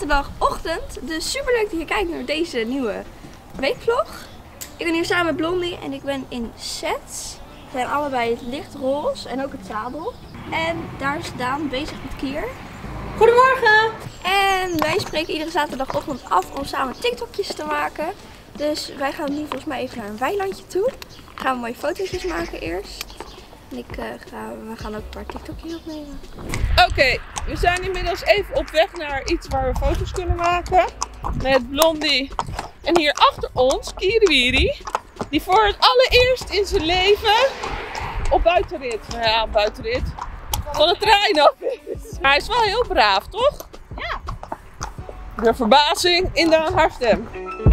zaterdagochtend. Dus super leuk dat je kijkt naar deze nieuwe weekvlog. Ik ben hier samen met Blondie en ik ben in sets. We zijn allebei het lichtroze en ook het zadel. En daar is Daan bezig met Kier. Goedemorgen! En wij spreken iedere zaterdagochtend af om samen TikTokjes te maken. Dus wij gaan nu volgens mij even naar een weilandje toe. Gaan we mooie foto's maken eerst. En we gaan ook een paar TikTokjes opnemen. Oké, we zijn inmiddels even op weg naar iets waar we foto's kunnen maken. Met Blondie. En hier achter ons, Kiriwiri. Die voor het allereerst in zijn leven op buitenrit. Nou ja, buitenrit. Van de trein af is. Hij is wel heel braaf, toch? Ja. De verbazing in haar stem.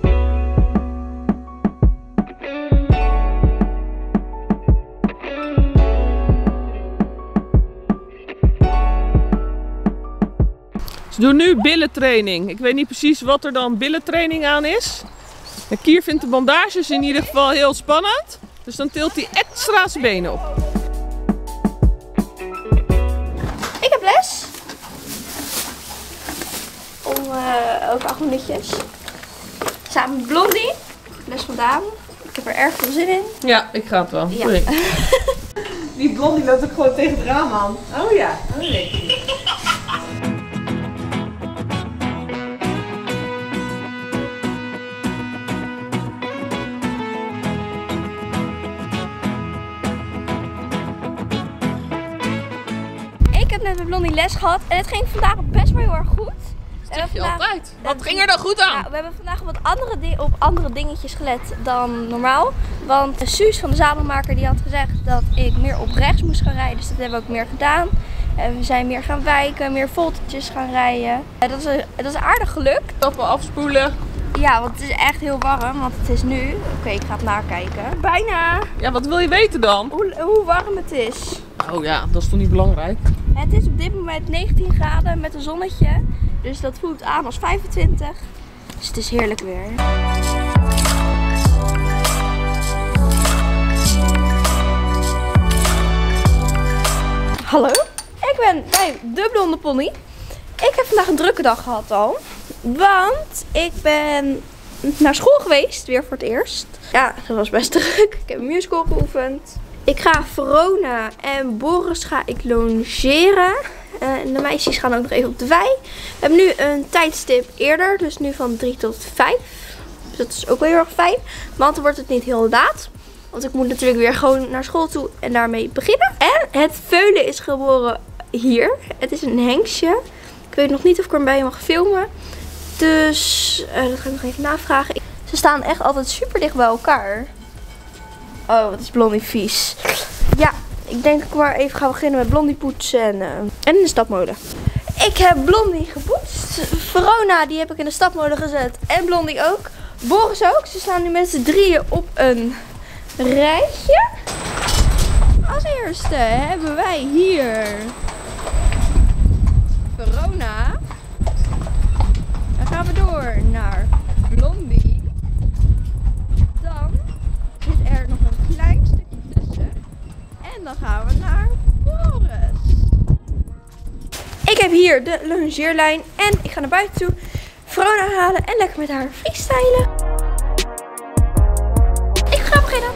Ze doen nu billentraining. Ik weet niet precies wat er dan billentraining aan is. De Kier vindt de bandages in ieder geval heel spannend. Dus dan tilt hij extra zijn benen op. Ik heb les. Over 8 minuutjes. Samen met Blondie. Les van Daan. Ik heb er erg veel zin in. Ja, ik ga het wel. Ja. Sorry. Die Blondie loopt ook gewoon tegen het raam aan. Oh ja, dat weet ik. Ik heb net met Blondie les gehad en het ging vandaag best wel heel erg goed. Dat zeg je altijd. Wat ging er dan goed aan? Nou, we hebben vandaag op andere dingetjes gelet dan normaal. Want Suus van de zadelmaker die had gezegd dat ik meer op rechts moest gaan rijden. Dus dat hebben we ook meer gedaan. En we zijn meer gaan wijken, meer voltetjes gaan rijden. Dat is aardig gelukt. Stappen afspoelen. Ja, want het is echt heel warm, want het is nu. Oké, ik ga het nakijken. Bijna. Ja, wat wil je weten dan? Hoe warm het is. Oh ja, dat is toch niet belangrijk? Het is op dit moment 19 graden met een zonnetje. Dus dat voelt aan als 25. Dus het is heerlijk weer. Hallo, ik ben bij de Blonde Pony. Ik heb vandaag een drukke dag gehad al. Want ik ben naar school geweest, weer voor het eerst. Ja, dat was best druk. Ik heb een musical geoefend. Ik ga Verona en Boris ga ik logeren. En de meisjes gaan ook nog even op de wei. We hebben nu een tijdstip eerder, dus nu van 3 tot 5. Dus dat is ook wel heel erg fijn. Want dan wordt het niet heel laat. Want ik moet natuurlijk weer gewoon naar school toe en daarmee beginnen. En het veulen is geboren hier. Het is een hengstje. Ik weet nog niet of ik erbij mag filmen. Dus dat ga ik nog even navragen. Ze staan echt altijd super dicht bij elkaar. Oh, wat is Blondie vies. Ja, ik denk ik maar even gaan beginnen met Blondie poetsen en in de stapmolen. Ik heb Blondie gepoetst. Verona, die heb ik in de stapmolen gezet. En Blondie ook. Boris ook. Ze staan nu met z'n drieën op een rijtje. Als eerste hebben wij hier Verona. Dan gaan we door naar Blondie. Dan zit er nog een klein stukje tussen. En dan gaan we naar Boris. Ik heb hier de longeerlijn en ik ga naar buiten toe Verona halen en lekker met haar freestylen. Ik ga beginnen.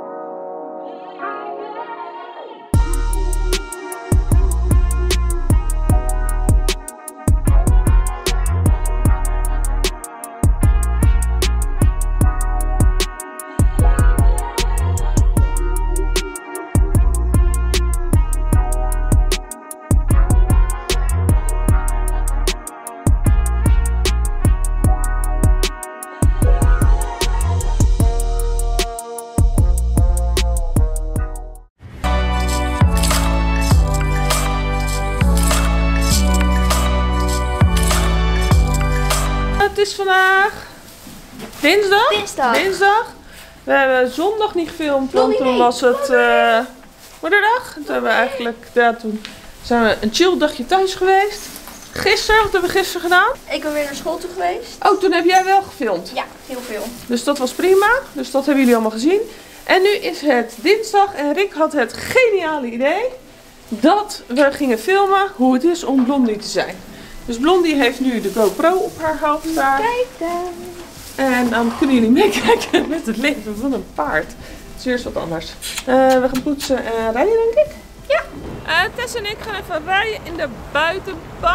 Het is vandaag dinsdag. Dinsdag. We hebben zondag niet gefilmd, want toen was het moederdag. Toen hebben we eigenlijk, ja, toen zijn we een chill dagje thuis geweest. Gisteren, wat hebben we gisteren gedaan? Ik ben weer naar school toe geweest. Oh, toen heb jij wel gefilmd. Ja, heel veel. Dus dat was prima. Dus dat hebben jullie allemaal gezien. En nu is het dinsdag en Rick had het geniale idee dat we gingen filmen hoe het is om Blondie te zijn. Dus Blondie heeft nu de GoPro op haar hoofd staan. Kijk dan. En dan kunnen jullie meekijken met het leven van een paard. Het is eerst wat anders. We gaan poetsen en rijden, denk ik. Ja. Tess en ik gaan even rijden in de buitenbak.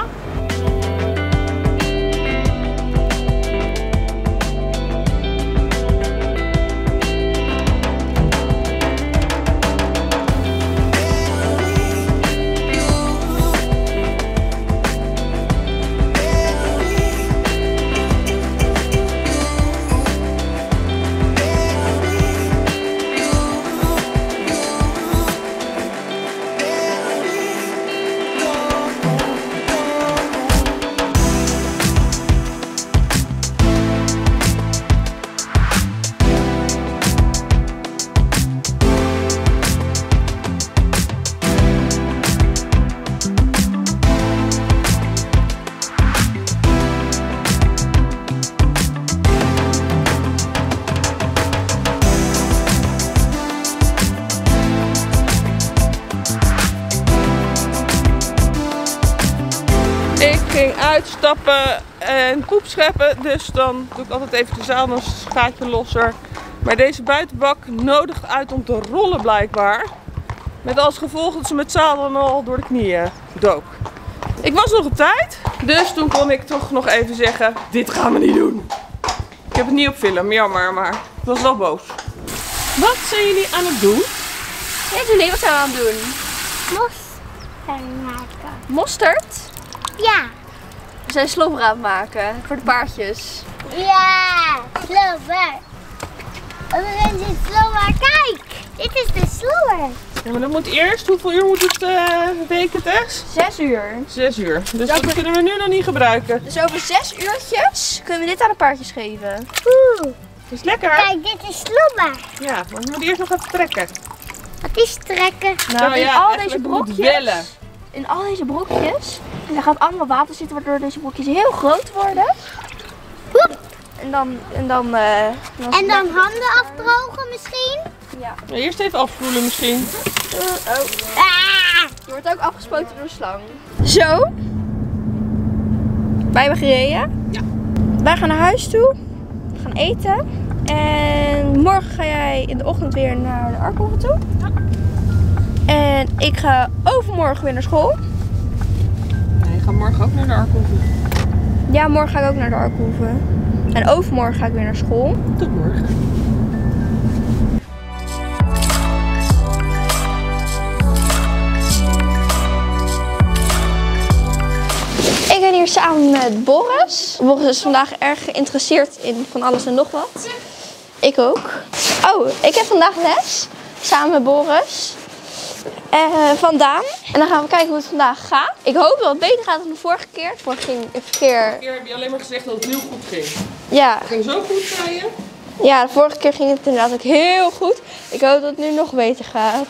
Ik ging uitstappen en poep scheppen, dus dan doe ik altijd even de zaal, dan is het gaatje losser. Maar deze buitenbak nodigt uit om te rollen blijkbaar. Met als gevolg dat ze met zadel al door de knieën dook. Ik was nog op tijd, dus toen kon ik toch nog even zeggen, dit gaan we niet doen. Ik heb het niet op film, jammer, maar ik was wel boos. Wat zijn jullie aan het doen? Nee, wat zijn we aan het doen? Mosterd maken. Mosterd? Ja. We zijn slobber aan het maken voor de paardjes. Ja, slobber. We zijn de slobber. Kijk, dit is de slobber. Ja, maar dat moet eerst, hoeveel uur moet het weken, Tess? 6 uur. 6 uur. Dus dat kunnen we nu nog niet gebruiken. Dus over 6 uurtjes kunnen we dit aan de paardjes geven. Oeh. Is lekker. Kijk, dit is slobber. Ja, maar we moeten eerst nog even trekken. Wat is trekken? Nou, in al deze eigenlijk moet brokjes. wellen. In al deze brokjes. En daar gaat allemaal water zitten waardoor deze brokjes heel groot worden. Woep. En dan En dan handen afdrogen misschien? Ja. Ja, eerst even afvoelen misschien. Ah. Je wordt ook afgespoten door de slang. Zo. Wij hebben gereden. Ja. Wij gaan naar huis toe. We gaan eten. En morgen ga jij in de ochtend weer naar de Arkhoeve toe. Ja. En ik ga overmorgen weer naar school. Nee, je gaat morgen ook naar de Arkhoeve. Ja, morgen ga ik ook naar de Arkhoeve. En overmorgen ga ik weer naar school. Tot morgen. Ik ben hier samen met Boris. Boris is vandaag erg geïnteresseerd in van alles en nog wat. Ik ook. Oh, ik heb vandaag les. Samen met Boris. Van Daan. En dan gaan we kijken hoe het vandaag gaat. Ik hoop dat het beter gaat dan de vorige keer. De vorige ging even keer... Vorige keer heb je alleen maar gezegd dat het heel goed ging. Ja. Het ging zo goed, zei je? Ja, de vorige keer ging het inderdaad ook heel goed. Ik hoop dat het nu nog beter gaat.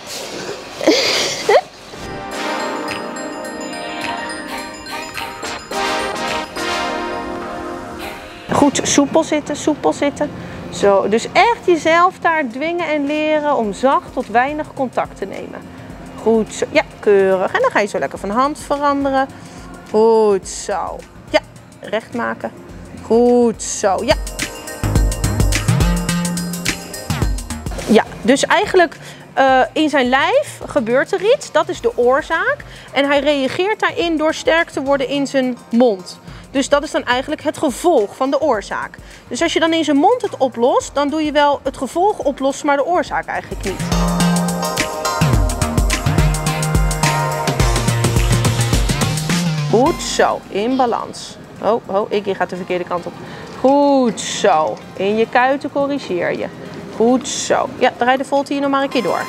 Goed, soepel zitten, soepel zitten. Zo, dus echt jezelf daar dwingen en leren om zacht tot weinig contact te nemen. Goed zo, ja, keurig. En dan ga je zo lekker van hand veranderen. Goed zo. Ja, recht maken. Goed zo, ja. Ja, dus eigenlijk in zijn lijf gebeurt er iets. Dat is de oorzaak. En hij reageert daarin door sterk te worden in zijn mond. Dus dat is dan eigenlijk het gevolg van de oorzaak. Dus als je dan in zijn mond het oplost, dan doe je wel het gevolg oplossen, maar de oorzaak eigenlijk niet. Goed zo, in balans. Oh, ik gaat de verkeerde kant op. Goed zo, in je kuiten corrigeer je. Goed zo. Ja, draai de volte hier nog maar een keer door.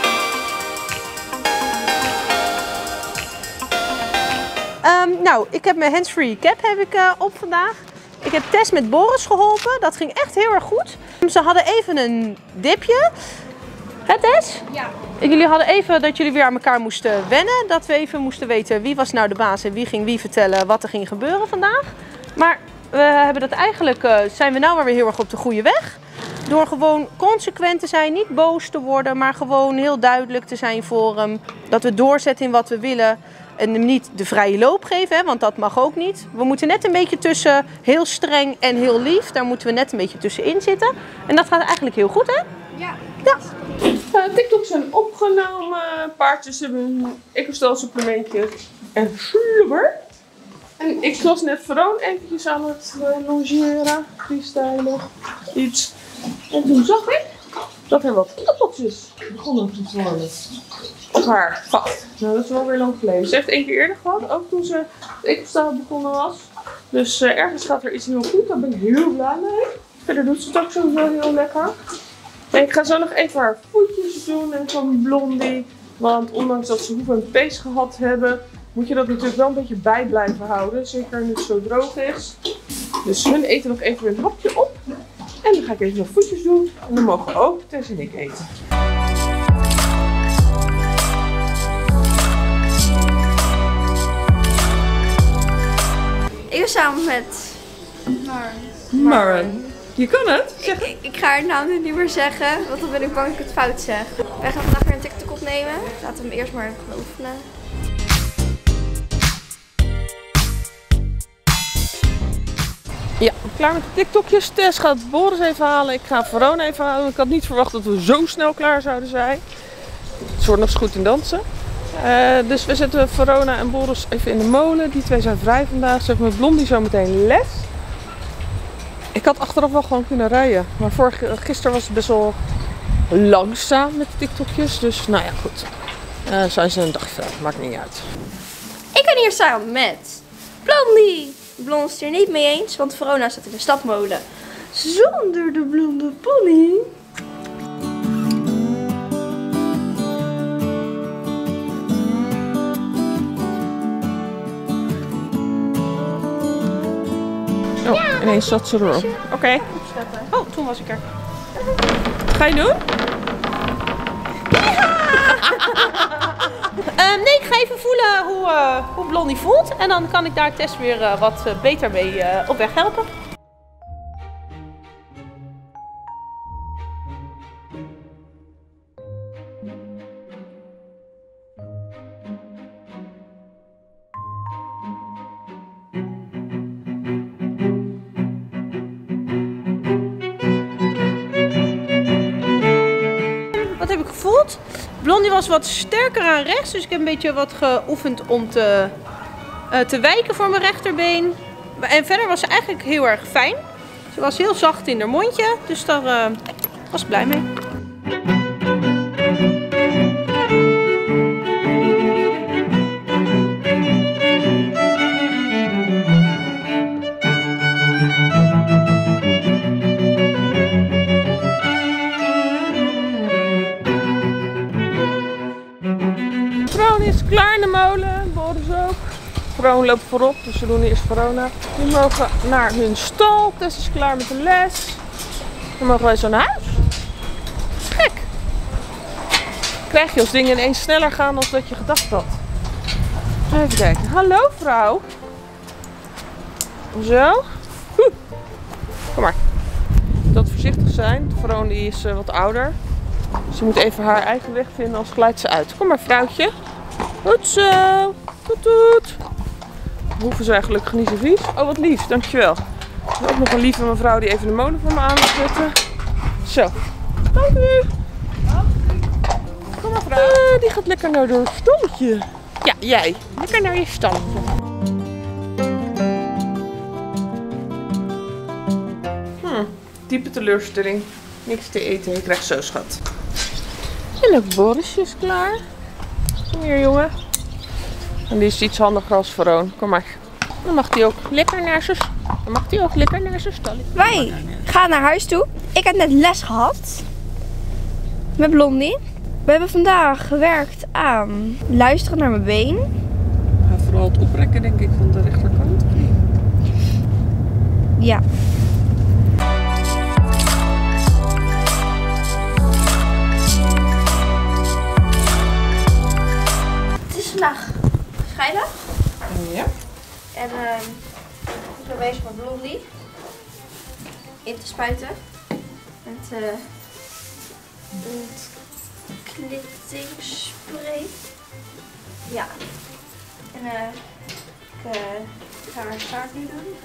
Nou, ik heb mijn hands-free cap op vandaag. Ik heb Tess met Boris geholpen. Dat ging echt heel erg goed. Ze hadden even een dipje. Hè, Tess? Ja. Jullie hadden even dat jullie weer aan elkaar moesten wennen. Dat we even moesten weten wie was nou de baas en wie ging wie vertellen wat er ging gebeuren vandaag. Maar we hebben dat eigenlijk, zijn we nou maar weer heel erg op de goede weg. Door gewoon consequent te zijn, niet boos te worden, maar gewoon heel duidelijk te zijn voor hem. Dat we doorzetten in wat we willen. En hem niet de vrije loop geven, hè, want dat mag ook niet. We moeten net een beetje tussen heel streng en heel lief. Daar moeten we net een beetje tussenin zitten. En dat gaat eigenlijk heel goed, hè? Ja. Ja. TikToks zijn opgenomen. Paardjes hebben Ecostal supplementjes en slubber. En ik was net Veroon eventjes aan het longeren, freestylen, iets. En toen zag ik dat er wat appeltjes begonnen te worden op haar vat. Nou, dat is wel weer lang geleden. Ze heeft 1 keer eerder gehad, ook toen ze het Ecostal begonnen was. Dus ergens gaat er iets heel goed, daar ben ik heel blij mee. Verder doet ze het ook sowieso heel lekker. En ik ga zo nog even haar voetjes doen en van Blondie. Want ondanks dat ze hoeven en pees gehad hebben, moet je dat natuurlijk wel een beetje bij blijven houden. Zeker nu het zo droog is. Dus hun eten nog even een hapje op. En dan ga ik even nog voetjes doen. En dan mogen ook Tess en ik eten. Ik ben samen met Maren. Je kan het. Ik ga haar naam nu niet meer zeggen, want dan ben ik bang dat ik het fout zeg. Wij gaan vandaag weer een TikTok opnemen. Laten we hem eerst maar even gaan oefenen. Ja, klaar met de TikTokjes. Tess gaat Boris even halen. Ik ga Verona even halen. Ik had niet verwacht dat we zo snel klaar zouden zijn. Ze wordt nog eens goed in dansen. Dus we zetten Verona en Boris even in de molen. Die twee zijn vrij vandaag. Ze hebben met Blondie zo meteen les. Ik had achteraf wel gewoon kunnen rijden. Maar gisteren was het best wel langzaam met de TikTokjes. Dus nou ja, goed. Zijn ze een dagje vrij. Maakt niet uit. Ik ben hier samen met Blondie. Blond is het er niet mee eens, want Verona staat in de stapmolen. Zonder de blonde pony. Oh, ineens zat ze erop. Oké. Oh, toen was ik er. Wat ga je doen? Nee, ik ga even voelen hoe Blondie voelt. En dan kan ik daar Tess weer wat beter mee op weg helpen. Wat heb ik gevoeld? Blondie was wat sterker aan rechts, dus ik heb een beetje wat geoefend om te wijken voor mijn rechterbeen. En verder was ze eigenlijk heel erg fijn. Ze was heel zacht in haar mondje, dus daar was ik blij mee. Is klaar in de molen, Boris ook. Veroon loopt voorop, dus we doen eerst Verona. Die mogen naar hun stal. Tess is klaar met de les. Dan mogen wij zo naar huis. Gek. Krijg je als dingen ineens sneller gaan dan dat je gedacht had. Even kijken. Hallo vrouw. Zo. Kom maar. Dat voorzichtig zijn. Veroon die is wat ouder. Ze moet even haar eigen weg vinden, anders glijdt ze uit. Kom maar vrouwtje. Goed zo. Toet toet. Hoeven zijn gelukkig niet zo vies. Oh, wat lief. Dankjewel. Er is ook nog een lieve mevrouw die even de molen voor me aan wil zetten. Zo. Dank u. Kom maar vrouw. Die gaat lekker naar haar stalletje. Ja, jij. Lekker naar je stalletje. Diepe teleurstelling. Niks te eten. Je krijgt zo schat. En ook Borisje is klaar. Kom hier jongen. En die is iets handiger als Veroon. Kom maar. Dan mag hij ook lekker naar zijn stalletje. Wij gaan naar huis toe. Ik heb net les gehad met Blondie. We hebben vandaag gewerkt aan luisteren naar mijn been. Ja, vooral het oprekken denk ik van de rechterkant. Ja. Het is vandaag vrijdag. Ja. En ik ben bezig met Blondie in te spuiten. Met ontklistingsspray. Ja. ik ga haar staart nu doen.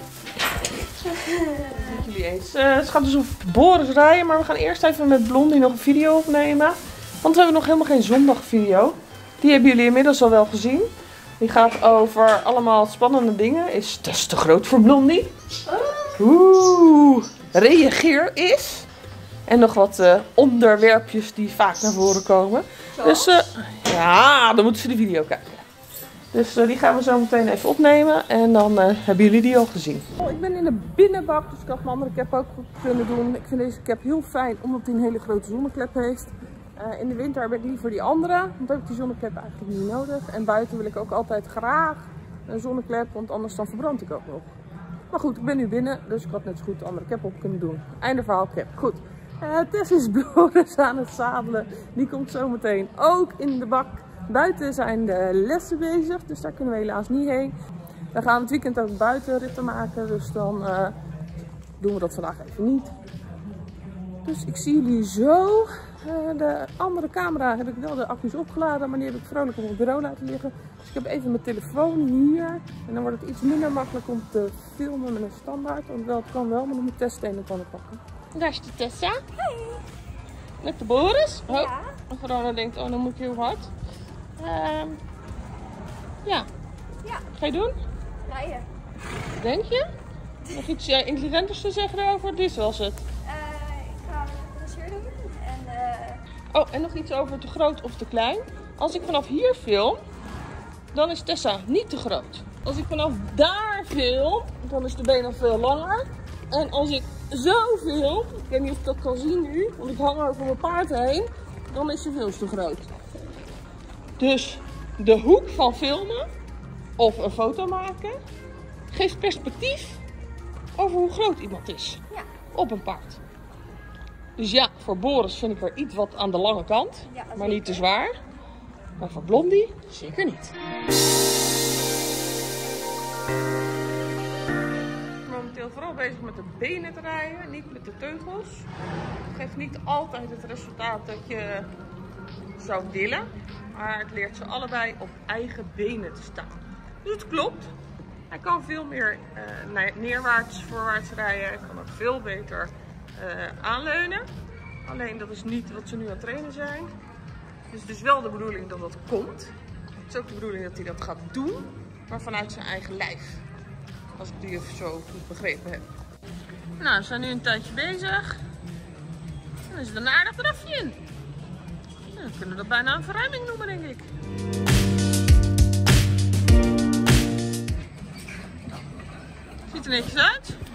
Met jullie eens. Het gaat dus over Boris rijden, maar we gaan eerst even met Blondie nog een video opnemen. Want we hebben nog helemaal geen zondagvideo. Die hebben jullie inmiddels al wel gezien. Die gaat over allemaal spannende dingen. Is te groot voor Blondie? Oeh, reageer eens. En nog wat onderwerpjes die vaak naar voren komen. Zoals? Dus ja, dan moeten ze de video kijken. Dus die gaan we zo meteen even opnemen. En dan hebben jullie die al gezien. Ik ben in de binnenbak, dus ik had mijn andere cap ook kunnen doen. Ik vind deze cap heel fijn, omdat hij een hele grote zonneklep heeft. In de winter heb ik liever die andere, want dan heb ik die zonneklep eigenlijk niet nodig. En buiten wil ik ook altijd graag een zonneklep, want anders dan verbrand ik ook nog. Maar goed, ik ben nu binnen, dus ik had net zo goed de andere cap op kunnen doen. Einde verhaal cap. Goed. Tess is Boris aan het zadelen. Die komt zo meteen ook in de bak. Buiten zijn de lessen bezig, dus daar kunnen we helaas niet heen. We gaan het weekend ook buitenritten maken, dus dan doen we dat vandaag even niet. Dus ik zie jullie zo. De andere camera heb ik wel de accu's opgeladen, maar die heb ik vrolijk op het bureau laten liggen. Dus ik heb even mijn telefoon hier. En dan wordt het iets minder makkelijk om te filmen met een standaard. Want wel, het kan wel, maar dan moet Tess het een en ander pakken. Daar is de Tessa. Hey. Met de Boris. Oh, ja. Verona denkt, oh dan moet ik heel hard. Ja. Ga je doen? Rijden. Denk je? Nog iets intelligenters te zeggen erover? Dit was het. Ik ga een dressuur doen. Oh, en nog iets over te groot of te klein. Als ik vanaf hier film, dan is Tessa niet te groot. Als ik vanaf daar film, dan is de been al veel langer. En als ik zo film, ik weet niet of ik dat kan zien nu, want ik hang over mijn paard heen, dan is ze veel te groot. Dus de hoek van filmen of een foto maken geeft perspectief over hoe groot iemand is. Ja. Op een paard. Dus ja, voor Boris vind ik er iets wat aan de lange kant, Ja, maar niet te zwaar. Maar voor Blondie zeker niet. Momenteel vooral bezig met de benen te rijden, niet met de teugels. Het geeft niet altijd het resultaat dat je zou willen, maar het leert ze allebei op eigen benen te staan. Dus het klopt. Hij kan veel meer neerwaarts, voorwaarts rijden. Hij kan ook veel beter aanleunen. Alleen dat is niet wat ze nu aan het trainen zijn. Dus het is wel de bedoeling dat dat komt. Het is ook de bedoeling dat hij dat gaat doen, maar vanuit zijn eigen lijf. Als ik die even zo goed begrepen heb. Nou, we zijn nu een tijdje bezig. Dan is er een aardig drafje in. Nou, dan kunnen we dat bijna een verruiming noemen, denk ik. Ziet er netjes uit.